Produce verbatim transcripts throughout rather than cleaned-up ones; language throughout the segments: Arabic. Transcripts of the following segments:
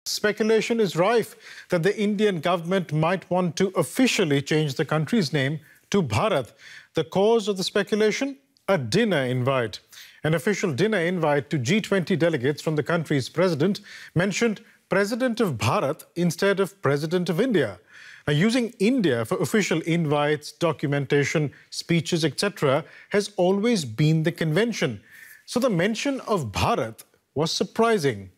Speculation is rife that the Indian government might want to officially change the country's name to Bharat. The cause of the speculation? A dinner invite. An official dinner invite to G twenty delegates from the country's president mentioned President of Bharat instead of President of India. Now, using India for official invites, documentation, speeches, et cetera has always been the convention. So the mention of Bharat was surprising.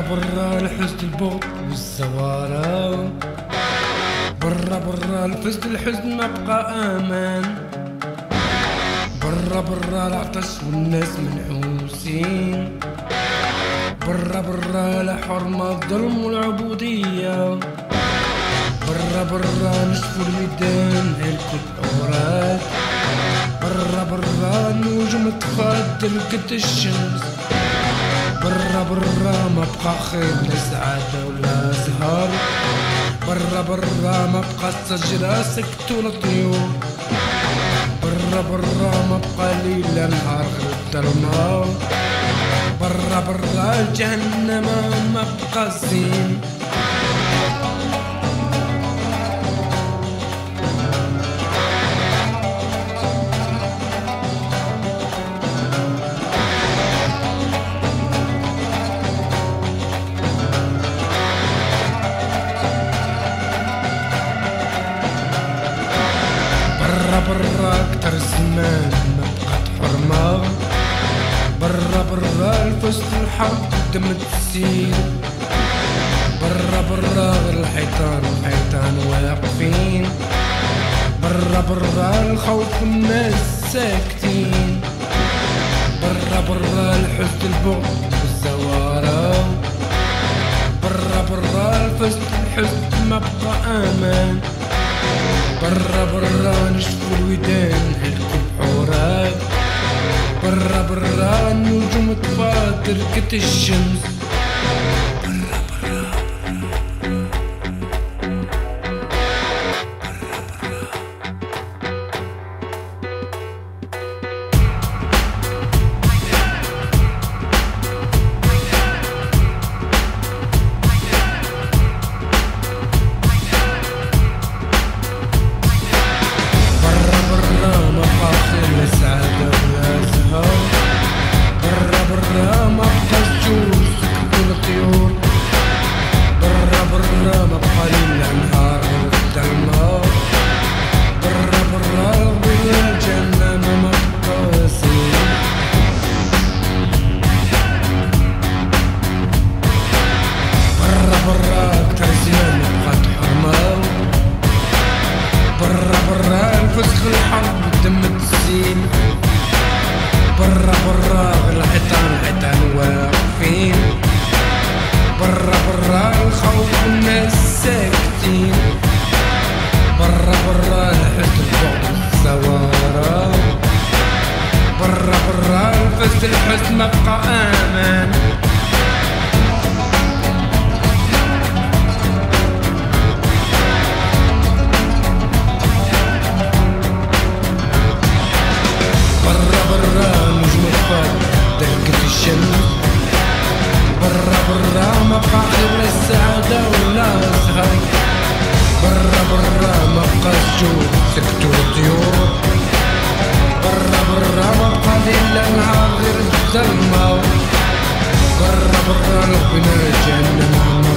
برا الحزن البغض والزوارة، برا برا الفزد الحزن ما بقى امان، برا برا العطش والناس منحوسين، برا برا الحرمة الظلم والعبودية، برا برا نشفوا الميدان هلكوا الأوراق، برا برا النجوم تفاد لقت الشمس، برا برا ما بقى خير لا سعادة ولا زهر، برا برا ما بقى الشجرة سكتوا الطيور، برا برا ما بقى ليل لا نهار غير الظلمة، برا برا جهنم ما بقى زين. برا اكتر زمان ما بقات حرمة، برا برا الفسد الحرب دم تسيل، برا برا غير الحيطان الحيطان واقفين، برا برا الخوف والناس ساكتين، برا برا الحزن البغض والزوارة، برا برا الفسد الحزن ما بقى امان، برا برا نشفوا الودان هلكوا الحورات، برا برا النجوم تفات ركت الشمس، برا برا فسخ الحرب دم تسيل، برا برا الحيطان الحيطان واقفين، برا برا الخوف والناس ساكتين، برا برا الحزن البغض والزوارة، برا برا الفسد الحزن ما بقى امان. برا برا ما بقى خير لا السعادة ولا زهر، برا برا ما بقى الجوع سكتوا الطيور، برا برا ما بقى ليل لا نهار غير الظلمة، برا برا لبنا جهنم.